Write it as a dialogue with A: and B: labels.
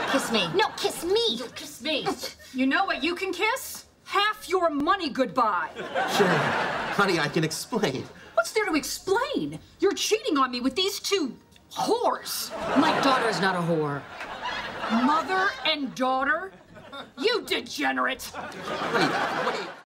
A: Kiss me.
B: No, kiss me.
A: You kiss me.
C: You know what you can kiss? Half your money goodbye.
D: Sherri, honey, I can explain.
C: What's there to explain? You're cheating on me with these two whores.
A: My daughter's not a whore.
C: Mother and daughter? You degenerate.
D: Honey, what do you...